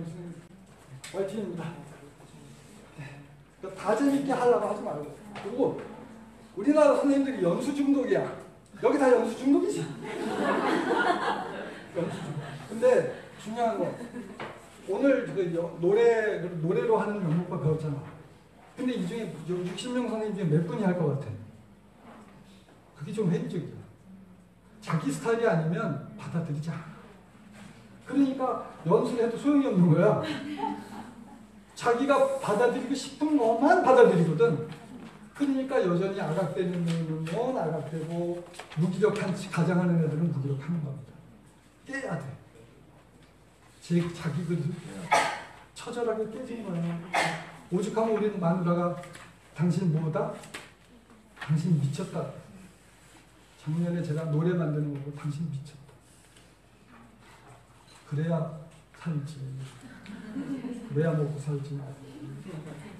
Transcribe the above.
화이팅입니다. 다 재밌게 하려고 하지 말고. 그리고 우리나라 선생님들이 연수 중독이야. 여기 다 연수 중독이지. 연수 중독. 근데 중요한 거 오늘 그 노래로 하는 명목과 배웠잖아. 근데 이 중에 60명 선생님 중에 몇 분이 할 것 같아? 그게 좀 회의적이야. 자기 스타일이 아니면 받아들이지 않아. 그러니까 연수를 해도 소용이 없는 거야. 자기가 받아들이고 싶은 것만 받아들이거든. 그러니까 여전히 악악되는 놈은 악악되고 무기력한 가장하는 애들은 무기력하는 겁니다. 깨야 돼. 자기 그릇을 처절하게 깨진 거야. 오죽하면 우리는 마누라가 당신 뭐다? 당신 미쳤다. 작년에 제가 노래 만드는 거 보고 당신 미쳤다. 그래야 살지. 그래야 먹고 살지.